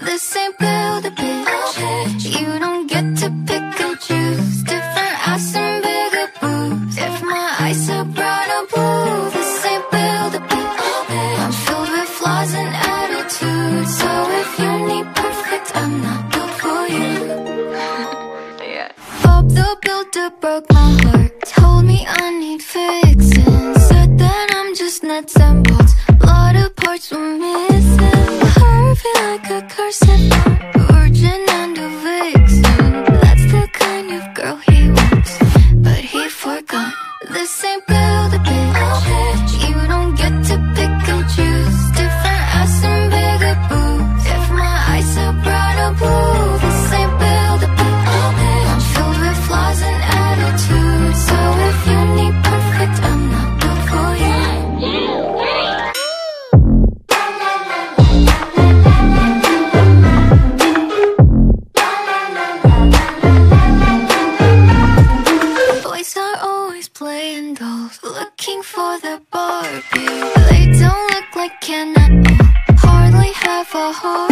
This ain't build a bitch. You don't get to pick and choose. Different ass and bigger boobs. If my eyes are brown or blue, this ain't build a bitch. I'm filled with flaws and attitude. So if you need perfect, I'm not built for you. Bob the Builder broke my heart. Told me I need fixing. Said that I'm just nuts and bolts. A lot of parts were missing. Perfect like a corset. Virgin and a vixen. That's the kind of girl he wants, but he forgot. This ain't build a bitch. You don't get to pick and choose. Different ass and bigger boobs. If my eyes are brown or blue, this ain't build a bitch. I'm filled with flaws and attitude. So if you need perfect, I'm not built for you. Boys are always playing dolls, looking for their Barbie. They don't look like Ken at all, hardly have a heart.